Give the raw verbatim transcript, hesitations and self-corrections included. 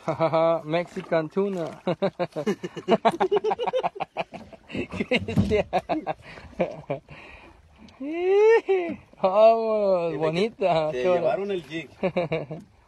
Mexican tuna. Cristian. Vamos, bonita. Te llevaron el jig.